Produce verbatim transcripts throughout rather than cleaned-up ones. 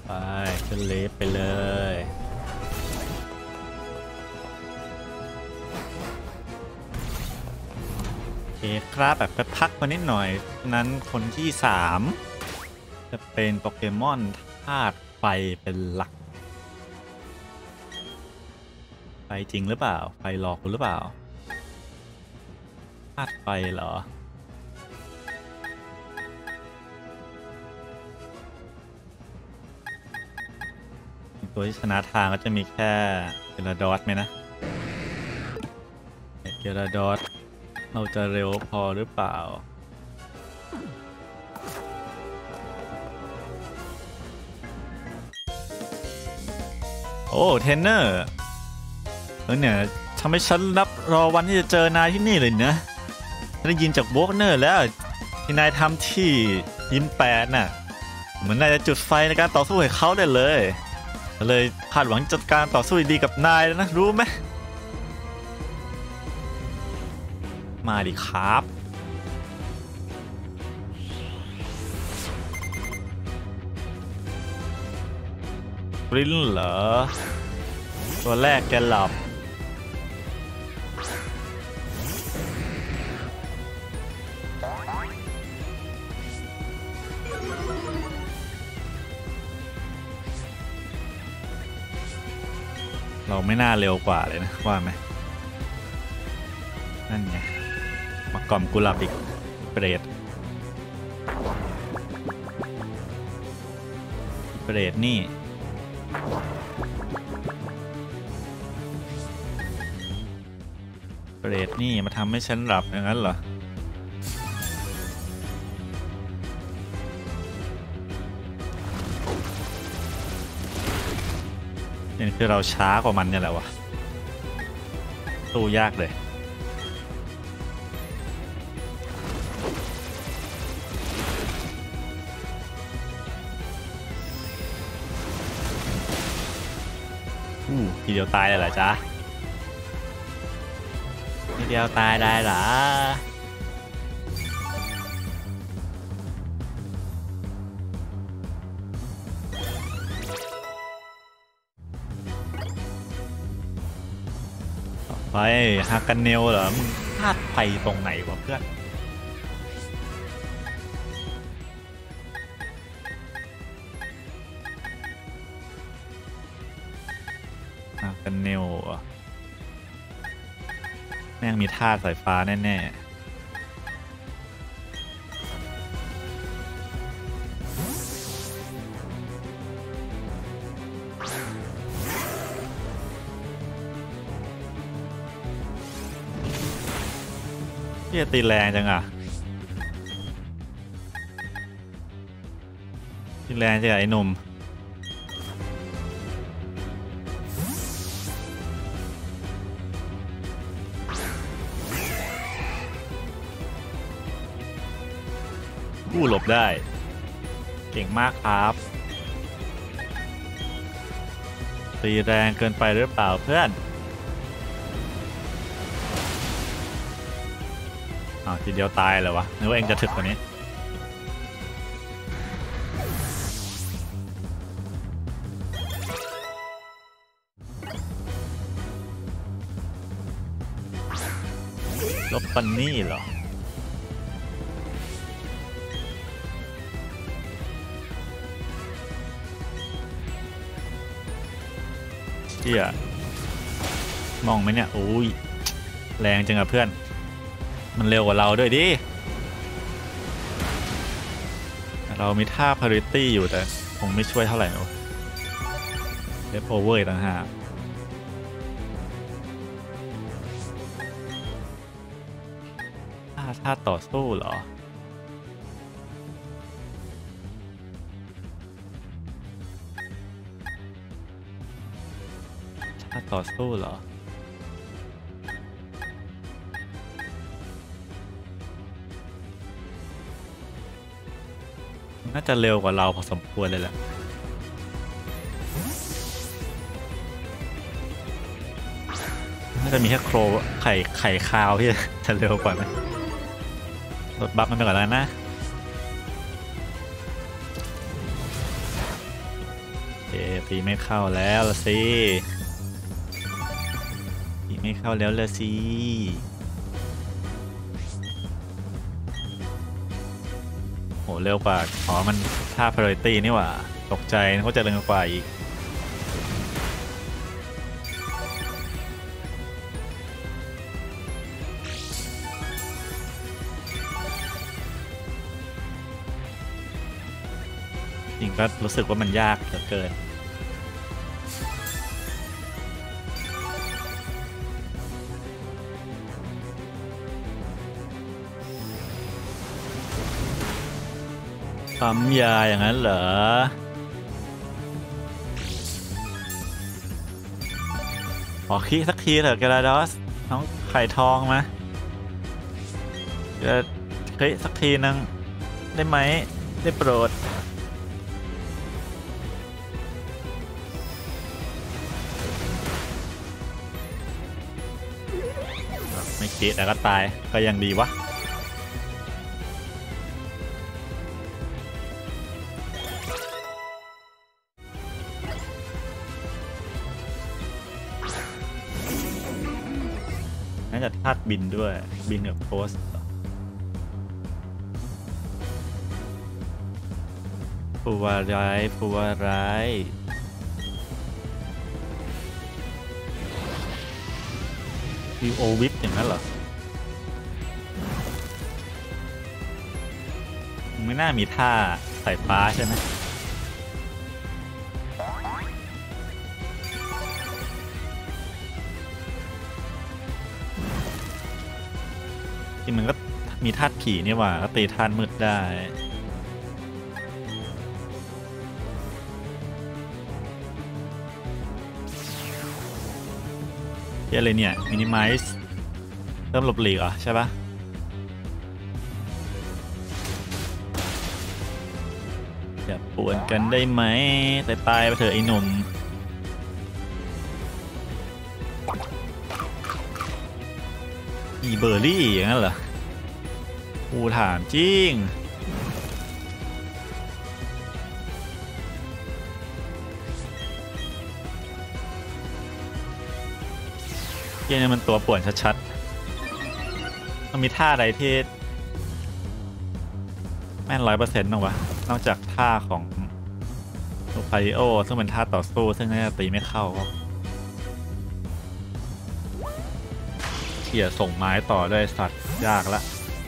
ไปขึ้นลิฟต์ไปเลยโอเคครับแบบไปพักมานิดหน่อยนั้นคนที่สามจะเป็นโปเกมอนธาตุไฟเป็นหลักไฟจริงหรือเปล่าไฟหลอกคุณหรือเปล่าธาตุไฟเหรอตัวที่ชนะทางก็จะมีแค่เกราดอสไหมนะเกราดอสเราจะเร็วพอหรือเปล่าโอ้เทรนเนอร์เออเนี่ยทำให้ฉันรับรอวันที่จะเจอนายที่นี่เลยนะได้ยินจากโบกเนอร์แล้วที่นายทำที่ยิมแปดน่ะเหมือนนายจะจุดไฟในการต่อสู้ให้เขาได้เลยเลยคาดหวังจัดการต่อสู้ดีกับนายแล้วนะรู้ไหมมาดิครับปริ้นเหรอตัวแรกแกหลับเราไม่น่าเร็วกว่าเลยนะว่าไหมนั่นไงมากล่อมกุหลาบอีกเปรตเปรตนี่เปรตนี่มาทำให้ฉันหลับอย่างนั้นเหรอนี่คือเราช้ากว่ามันเนี่ยแหละวะสู้ยากเลยอู้ทีเดียวตายเลยเหรอจ๊ะทีเดียวตายได้เหรอไปฮากันเนลเหรอมึงพลาดไปตรงไหนวะเพื่อนฮากันเนลอ่ะแม่งมีท่าสายฟ้าแน่ๆที่จะตีแรงจังอ่ะตีแรงจังไอ้หนุ่มกู้หลบได้เก่งมากครับตีแรงเกินไปหรือเปล่าเพื่อนอ้าวทีเดียวตายเลยวะนึกว่าเองจะถึกกว่านี้ลบปันนี่เหรอเชี่ยมองไหมเนี่ยโอ้ยแรงจังอะเพื่อนมันเร็วกว่าเราด้วยดิเรามีท่า parity อยู่แต่คงไม่ช่วยเท่าไหร่นะเดฟโอเวอร์ต่างหากท่าท่าต่อสู้เหรอท่าต่อสู้เหรอน่าจะเร็วกว่าเราพอสมควรเลยแหละน่าจะมีแค่โครไข่ไข่คาวที่จะเร็วกว่าไหมลดบัฟมันไปก่อนแล้วนะเอตีไม่เข้าแล้วละสิตีไม่เข้าแล้วละสิโหเร็วกว่าอ๋อมันท่า priority นี่หว่าตกใจเขาจะเร็วกว่าอีกจริงก็รู้สึกว่ามันยากเหลือเกินปั๊มยาอย่างนั้นเหรอขอขี้สักทีเถอะแกลาดอสน้องไข่ทองมาจะเฮ้ยสักทีนึงได้ไหมได้โปรดไม่คิดแต่ก็ตายก็ยังดีวะน่าจะธาตุบินด้วยบินกับโพสฟูวาไรฟูวาไรวิวโอวิปอย่างนั้นเหรอไม่น่ามีท่าสายฟ้าใช่ไหมที่มันก็มีธาตุผีนี่หว่าก็ตีธาตุมืดได้เยอะเลยเนี่ยมินิไมซ์เริ่มหลบหลีกเหรอใช่ปะอย่าป่วนกันได้ไหมแต่ตายไปเถอะไอ้หนุ่มอีเบอร์รี่อย่างนั้นเหรอกูถามจริงเกมนี้มันตัวป่วนชัดๆมันมีท่าอะไรที่แม่นร้อยเปอร์เซ็นต์บ้างวะนอกจากท่าของโลพาริโอซึ่งเป็นท่าต่อสู้ซึ่งน่าจะตีไม่เข้าเขี่ยส่งไม้ต่อได้สัตว์ยากละ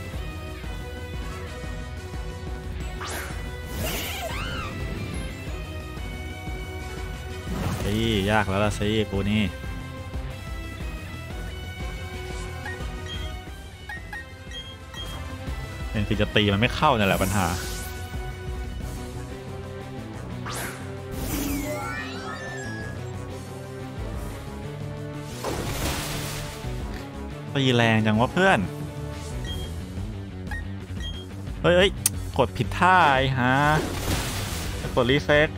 สิยากแล้วล่ะสิกูนี่เป็นคือจะตีมันไม่เข้านั่นแหละปัญหาตีแรงจังวะเพื่อนเฮ้ยเฮ้ยกดผิดท่าไอ้ฮะกดรีเฟก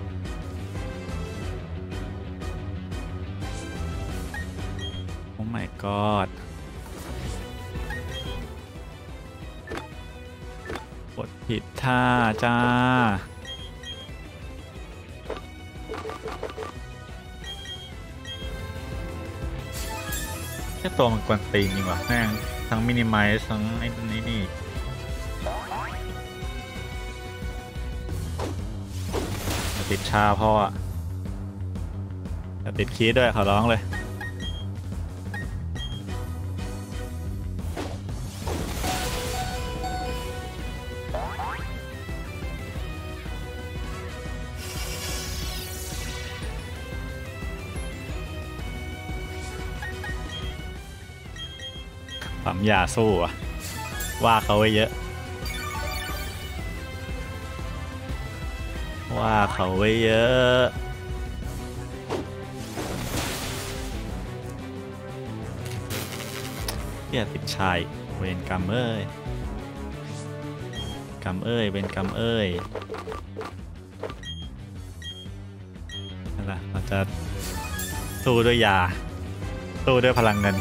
โอ้ my god กดผิดท่าจ้าแค่ตัวมันกวนตีนจริงวะแม่งทั้งมินิไมซ์ทั้งไอ้นี่นี่ติดชาพ่ออะติดคีย์ด้วยขอร้องเลยปั๊มยาสู้อะว่าเขาไว้เยอะว่าเขาไว้เยอะเหี้ยติดชายเวรกรรมเอ้ยกรรมเอ้ยเวรกรรมเอ้ยนั่นแหละเราจะสู้ด้วยยาสู้ด้วยพลังเงิน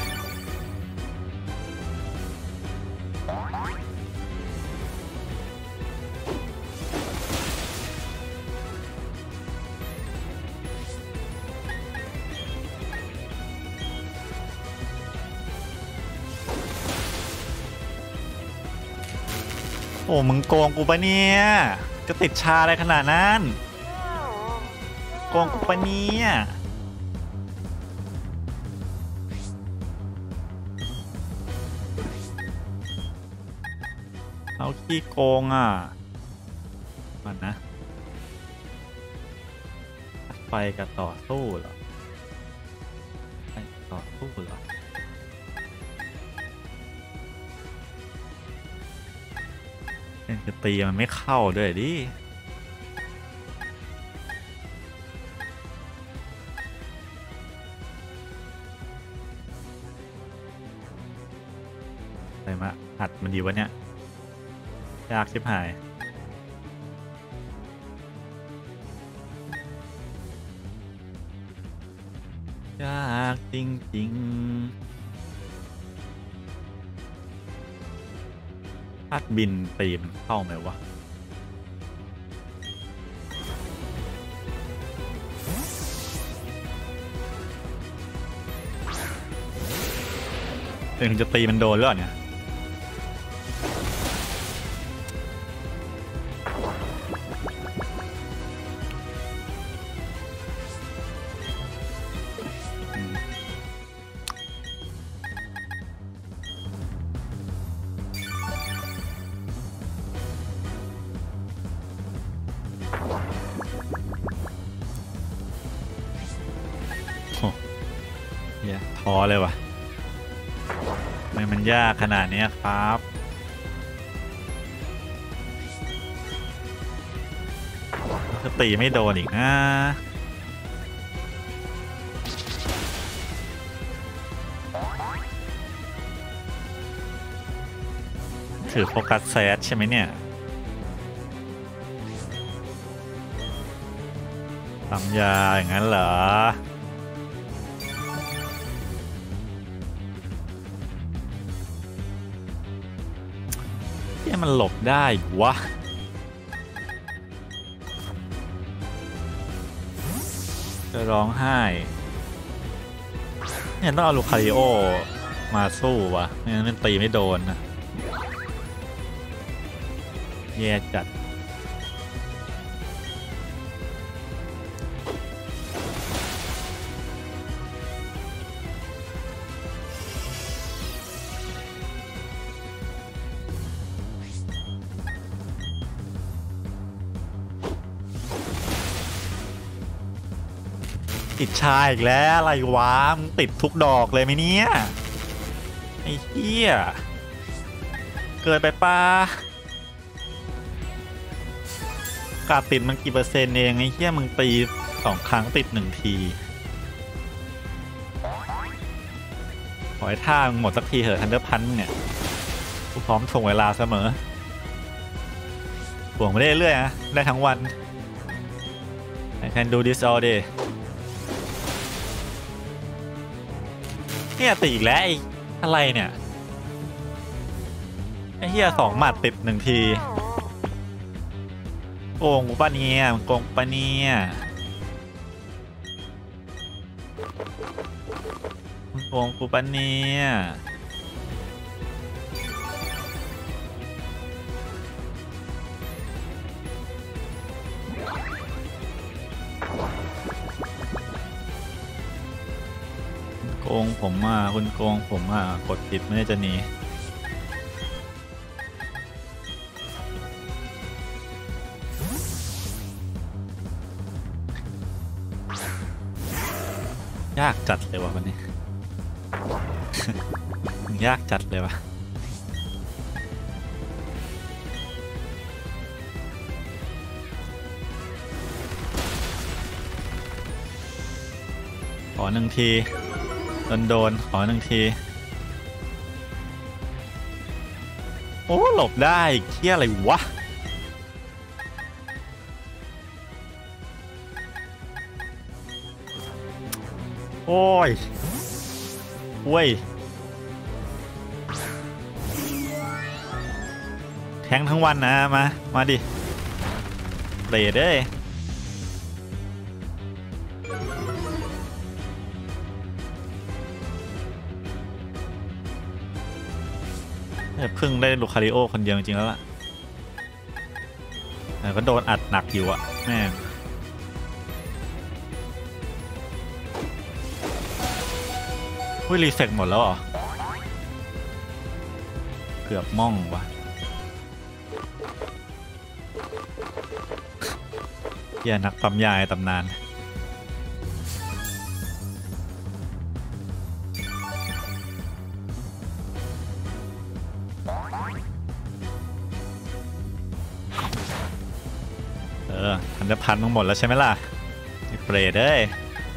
โอ้มึงโกงกูปะเนี่ยจะติดชาอะไรขนาดนั้นโกงกูปะเนี่ยเอาขี้โกงอ่ะมันนะไฟกับต่อสู้เหรอไฟต่อสู้เหรอยังจะตีมันไม่เข้าด้วยดิอะไรมาอัดมันดีวะเนี่ยยากชิบหายยากจริงๆพัดบินตีมันเข้าไหมวะถึงจะตีมันโดนหรือเปล่าเนี่ยท้อเลยวะทำไมมันยากขนาดนี้ครับจะตีไม่โดนอีกนะถือโฟกัสแซดใช่ไหมเนี่ยทำยาอย่างนั้นเหรอมันหลบได้วะจะร้องไห้เนี่ยต้องเอาลูคาริโอมาสู้วะไม่งั้นมันตีไม่โดนนะแย่จัดติดชายอีกแล้วอะไรวะมึงติดทุกดอกเลยไหมเนี่ยไอ้เหี้ยเกิดไปป้ากาติดมันกี่เปอร์เซ็นต์เองไอ้เหี้ยมึงตีสองครั้งติดหนึ่งทีขอให้ท่ามึงหมดสักทีเถอะทันเดอร์พันธ์เนี่ยกูพร้อมส่งเวลาเสมอห่วงไม่ได้เรื่อยนะได้ทั้งวัน I can do this all dayเนี่ยตีอีกแล้วไอ้อะไรเนี่ยไอ้เหี้ยสองหมัดติดหนึ่งทีโกงกูปะเนี่ยมันโกงปะเนี่ยมันโกงกูปะเนี่ยโกงผมอ่ะคุณโกงผมอ่ะกดติดไม่ได้จะหนียากจัดเลยวะวันนี้ ยากจัดเลยวะขอหนึ่งทีโดนโดนขอหนึ่งทีโอ้หลบได้เคี้ยอะไรวะโอ้ยเว้ยแทงทั้งวันนะมามาดิเตะเด้เพิ่งได้ลูคาริโอคนเดียวจริงๆแล้วล่ะแต่ก็โดนอัดหนักอยู่อะแม่งอุ้ยรีเฟกหมดแล้วเหรอเกือบม่องวะเหี้ยนักปั๊มยาในตำนานเออทันจะพันทั้งหมดแล้วใช่ไหมล่ะไอ้เปรตเอ้ย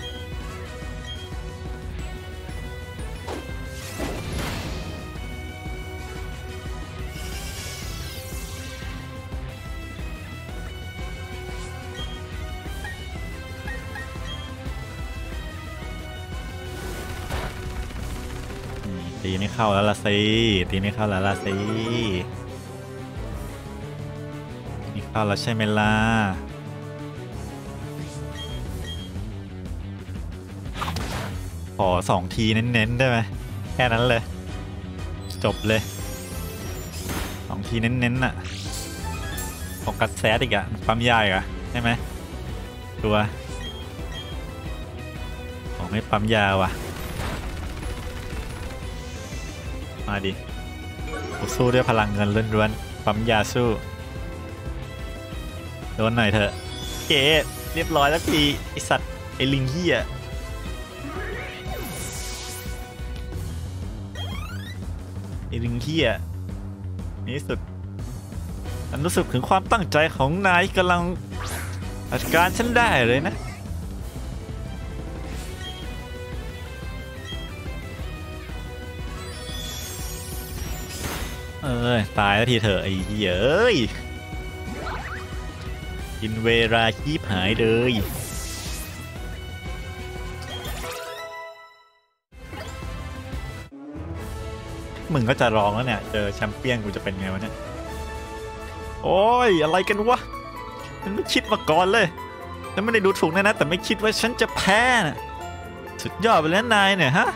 ตีไม่เข้าแล้วละสิตีไม่เข้าแล้วละสินี่เข้าแล้วใช่ไหมล่ะขอสองทีเน้นๆได้ไหมแค่นั้นเลยจบเลยสองทีเน้นๆน่ะโฟกัสแซดอีกอะปั๊มยาอีกอะใช่ไหมตัวของไม่ปั๊มยาว่ะมาดิกูสู้ด้วยพลังเงินล้วนๆปั๊มยาสู้โดนหน่อยเถอะเก๋เรียบร้อยแล้วทีไอสัตว์ไอลิงเหี้ยไอลิงเหี้ยนี่สุดฉันรู้สึกถึงความตั้งใจของนายกำลังจัดการฉันได้เลยนะเออตายแล้วทีเถอะไอ้เหี้ยเอ้ยกินเวลาคีบหายเลยมึงก็จะร้องแล้วเนี่ยเจอแชมเปี้ยนกูจะเป็นไงวะเนี่ยโอ้ยอะไรกันวะฉันไม่คิดมาก่อนเลยฉันไม่ได้ดูถูกนะนะแต่ไม่คิดว่าฉันจะแพ้นะสุดยอดไปแล้วนายเนี่ยฮะ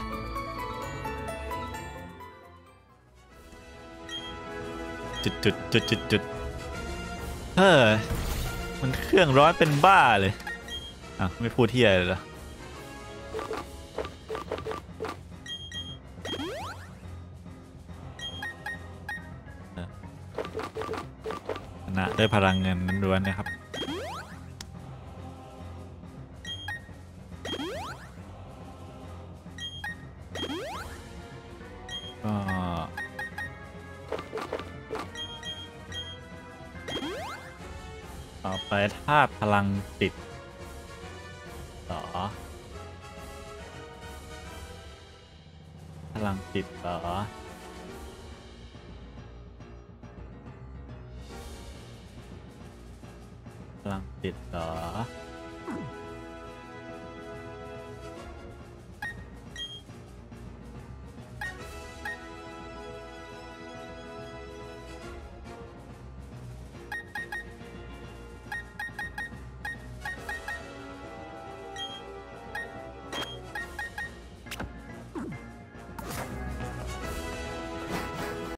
จุดจุดจุดจุดจุดเฮ้ยมันเครื่องร้อนเป็นบ้าเลยอ่ะไม่พูดที่อะไรเลยเหรอชนะด้วยพลังเงินล้วนนะครับก็ต่อไปธาตุพลังติดต่อพลังติดต่อพลังติดต่อ